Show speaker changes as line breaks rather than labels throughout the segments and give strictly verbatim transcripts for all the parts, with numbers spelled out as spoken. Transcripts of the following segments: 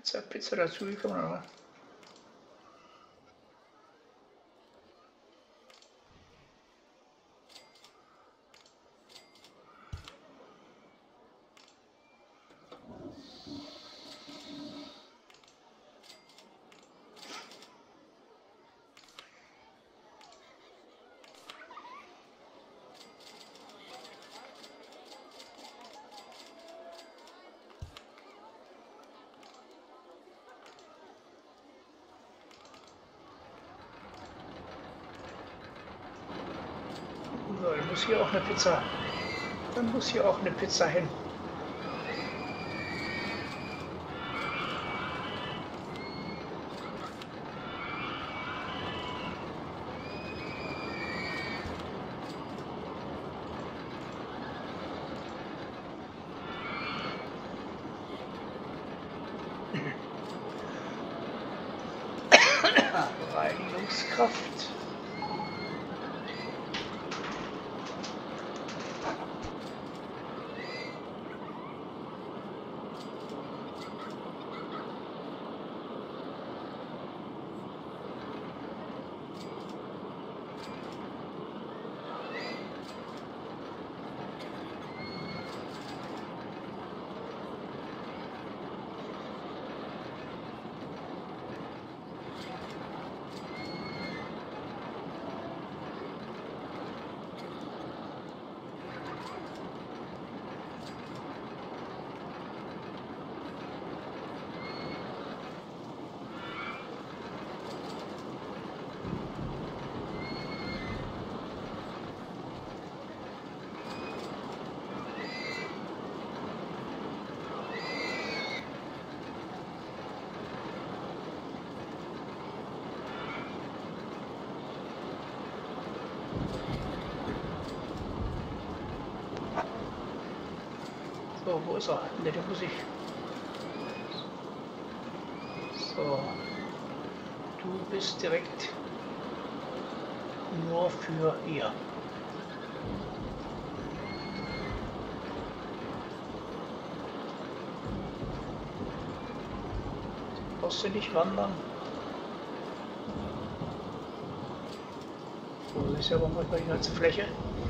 Pizza, Pizza dazu gekommen, oder? So, dann muss hier auch eine Pizza. Dann muss hier auch eine Pizza hin. Reinigungskraft. So, wo ist er? Ne, den muss ich. So. Du bist direkt nur für ihr. Brauchst du nicht wandern? So, ist ja aber manchmal die ganze Fläche.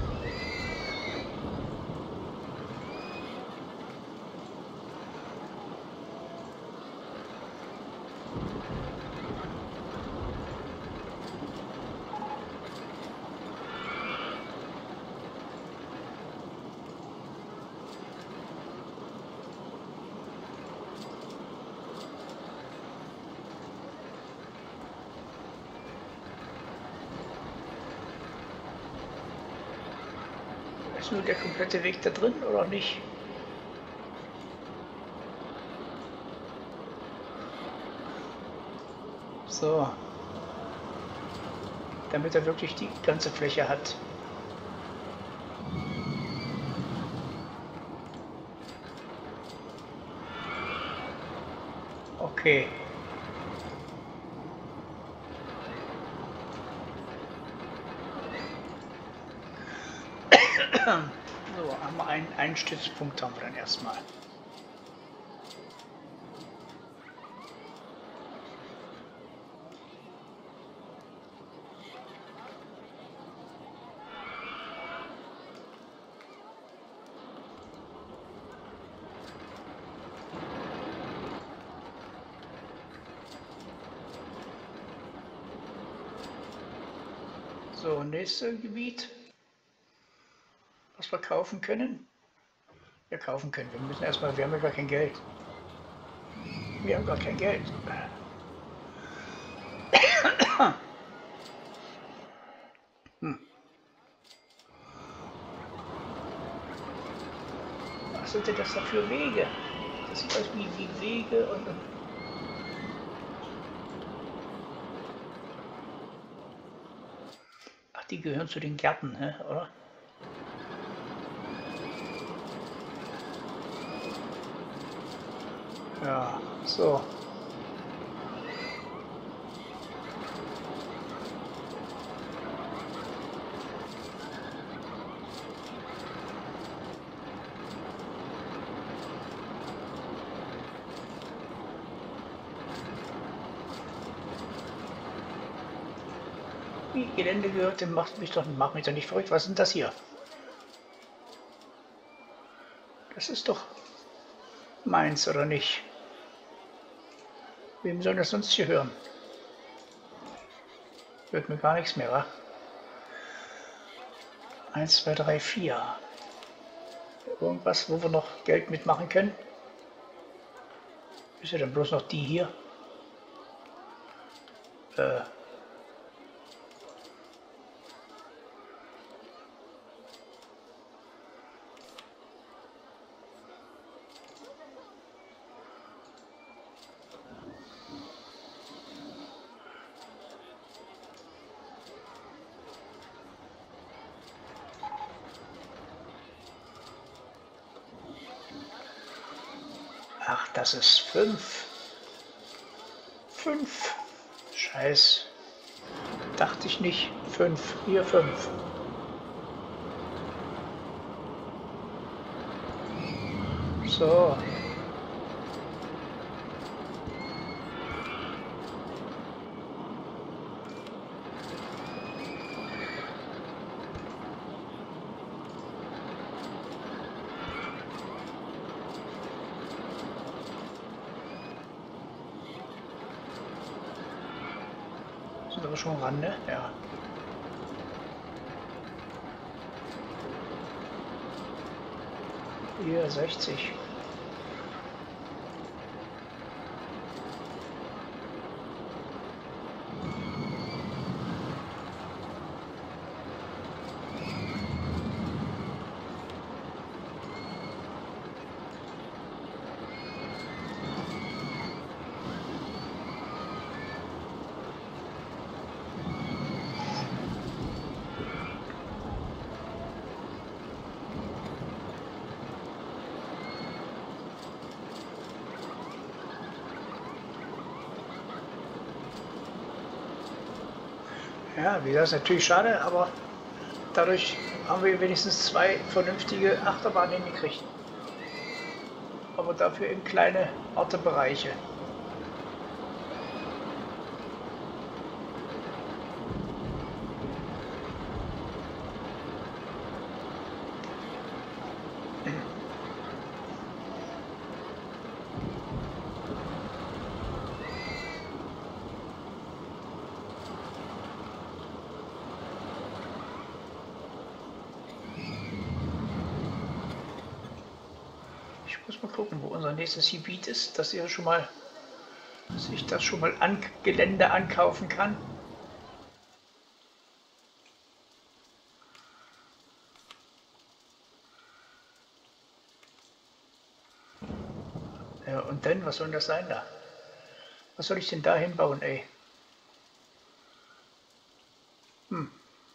Ist nur der komplette Weg da drin oder nicht? So. Damit er wirklich die ganze Fläche hat. Okay. So, haben wir einen, einen Stützpunkt haben wir dann erstmal. So, nächstes Gebiet, was wir kaufen können. Wir kaufen können. Wir müssen erstmal, wir haben ja gar kein Geld. Wir haben gar kein Geld. Hm. Was sind denn das da für Wege? Das sieht aus wie, wie Wege und, und ach, die gehören zu den Gärten, hä, oder? Ja, so. Wie Gelände gehört, dann macht mich doch, mach mich doch nicht verrückt. Was ist denn das hier? Das ist doch meins, oder nicht? Wem soll das sonst hier hören? Hört mir gar nichts mehr, wa? eins, zwei, drei, vier. Irgendwas, wo wir noch Geld mitmachen können? Ist ja dann bloß noch die hier. Äh. Ach, das ist fünf. Fünf. Scheiß. Dachte ich nicht. Fünf. Hier fünf. So. Sind wir schon ran, ne? Ja. Hier sechzig. Ja, wie gesagt, ist natürlich schade, aber dadurch haben wir wenigstens zwei vernünftige Achterbahnen hingekriegt. Aber dafür in kleine Ortebereiche. Ich muss mal gucken, wo unser nächstes Gebiet ist, dass ihr schon mal sich das schon mal an Gelände ankaufen kann. Ja, und dann, was soll das sein da? Was soll ich denn da hinbauen, ey? Hm.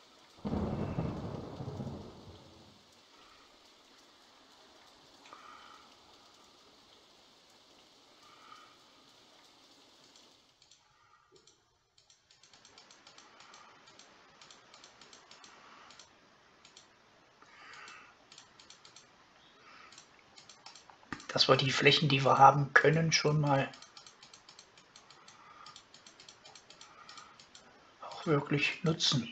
Dass wir die Flächen, die wir haben können, schon mal auch wirklich nutzen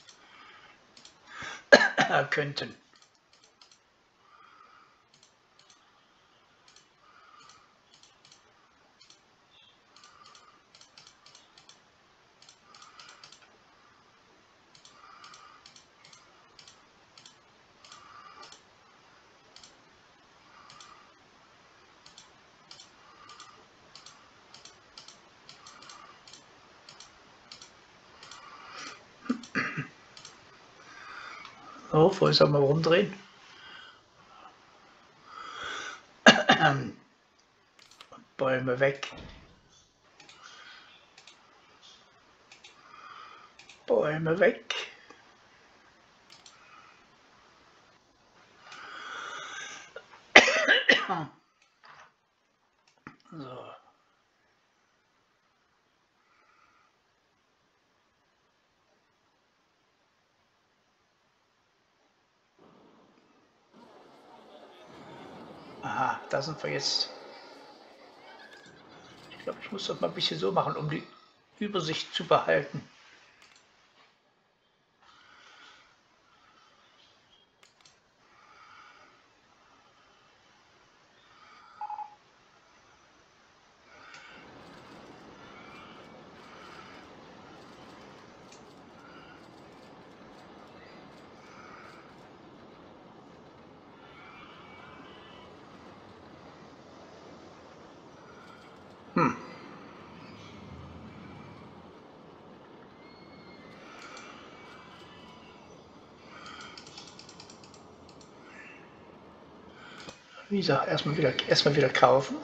könnten. So, vorher soll mal rumdrehen. Bäume weg. Bäume weg. So. Aha, da sind wir jetzt. Ich glaube, ich muss das mal ein bisschen so machen, um die Übersicht zu behalten. Wie gesagt, erstmal wieder, erstmal wieder kaufen.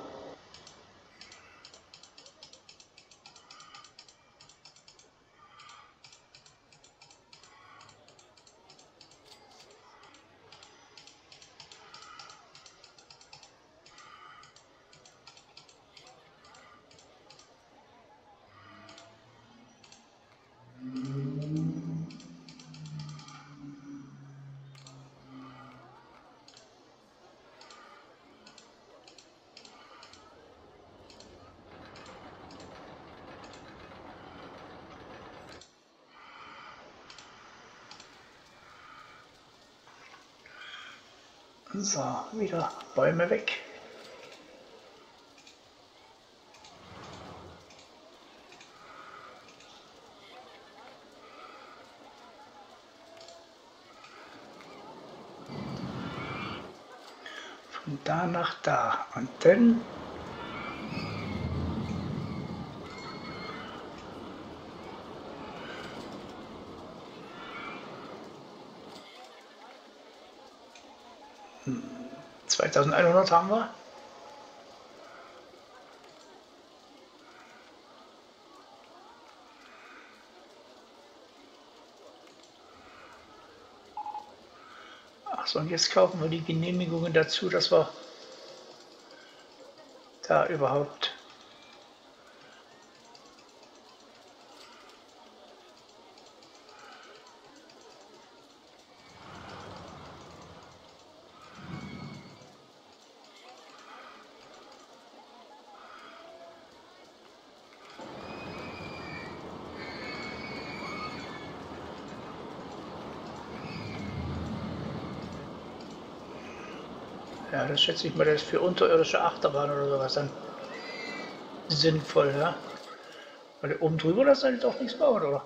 So, wieder Bäume weg. Von da nach da. Und dann zweitausendeinhundert haben wir. Achso, und jetzt kaufen wir die Genehmigungen dazu, dass wir da überhaupt ja, das schätze ich mal, das ist für unterirdische Achterbahn oder sowas dann sinnvoll, ja. Weil oben drüber, das soll doch nichts bauen, oder?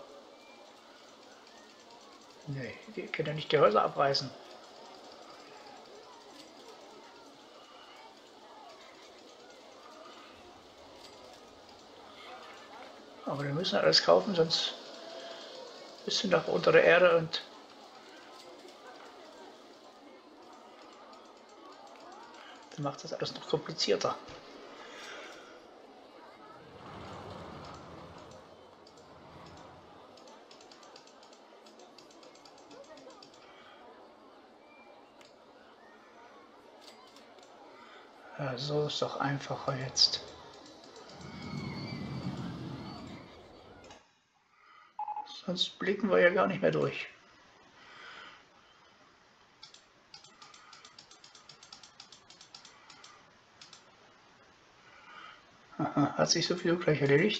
Nee, die können ja nicht die Häuser abreißen. Aber wir müssen alles kaufen, sonst bist du noch unter der Erde und dann macht das alles noch komplizierter. Ja, so ist doch einfacher jetzt. Sonst blicken wir ja gar nicht mehr durch. Aha, hat sich sowieso gleich erledigt.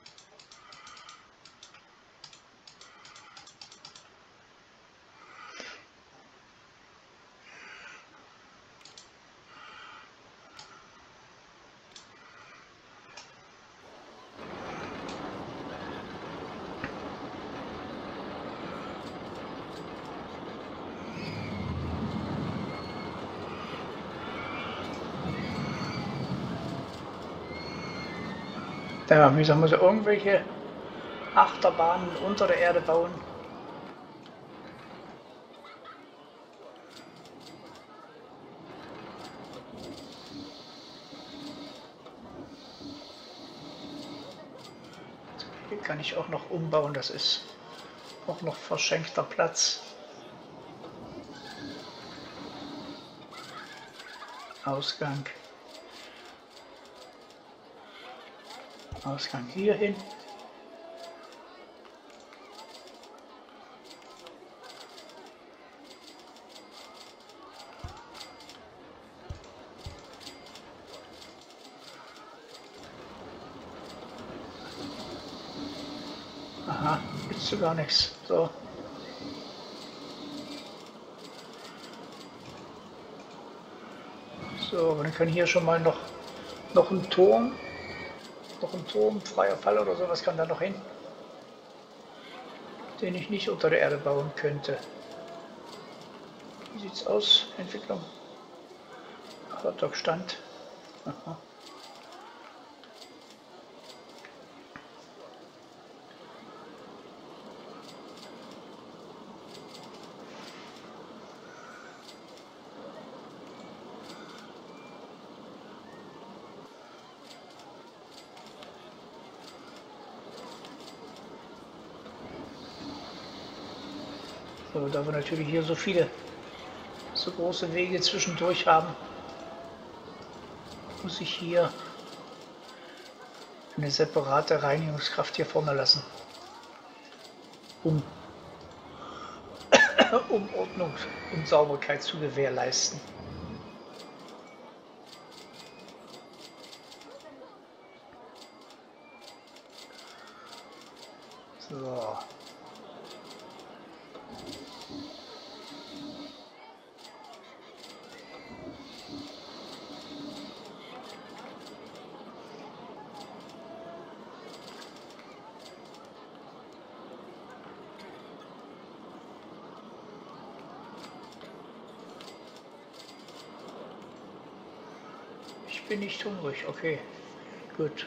Ja, wie sagen wir so, irgendwelche Achterbahnen unter der Erde bauen. Hier kann ich auch noch umbauen, das ist auch noch verschenkter Platz. Ausgang. Ausgang hier hin. Aha, gibt's gar nichts. So. So, aber dann kann hier schon mal noch, noch ein Turm, noch ein Turm, freier Fall oder sowas kann da noch hin, den ich nicht unter der Erde bauen könnte. Wie sieht's aus? Entwicklung. Hotdog-Stand. Aha. So, da wir natürlich hier so viele, so große Wege zwischendurch haben, muss ich hier eine separate Reinigungskraft hier vorne lassen, um, um Ordnung und Sauberkeit zu gewährleisten. So. Ich bin nicht hungrig, okay, gut.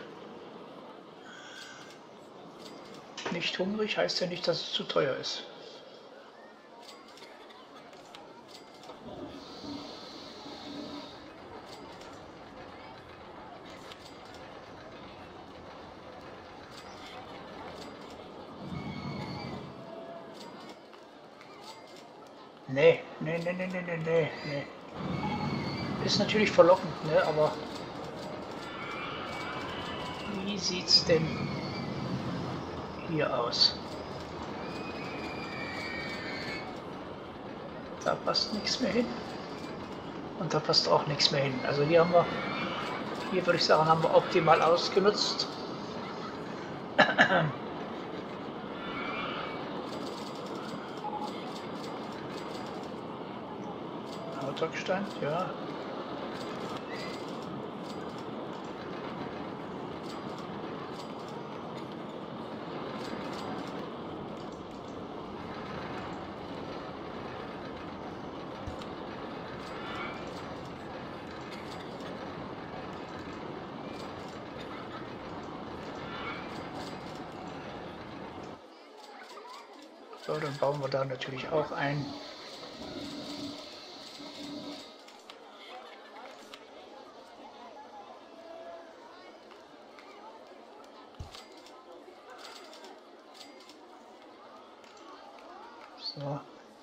Nicht hungrig heißt ja nicht, dass es zu teuer ist. Nee, nee, nee, nee, nee, nee, nee, nee. Ist natürlich verlockend, ne, aber wie sieht's denn hier aus? Da passt nichts mehr hin. Und da passt auch nichts mehr hin. Also hier haben wir, hier würde ich sagen, haben wir optimal ausgenutzt. Autostand, ja. So, dann bauen wir da natürlich auch ein. So.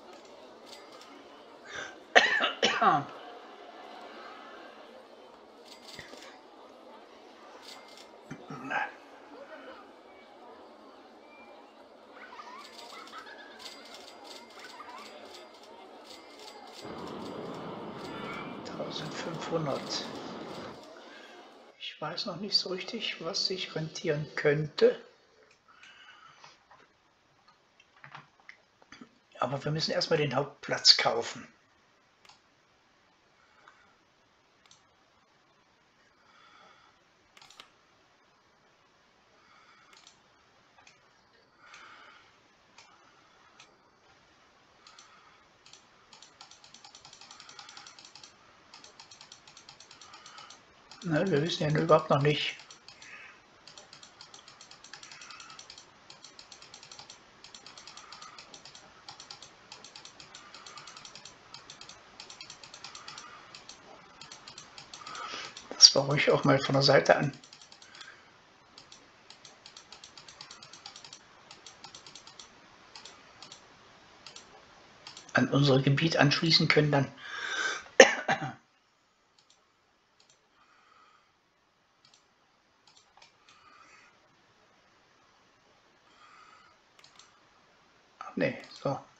eintausendfünfhundert. Ich weiß noch nicht so richtig, was sich rentieren könnte. Aber wir müssen erstmal den Hauptplatz kaufen. Ne, wir wissen ja überhaupt noch nicht, das war ruhig auch mal von der Seite an. An unser Gebiet anschließen können dann. Ach nee, so.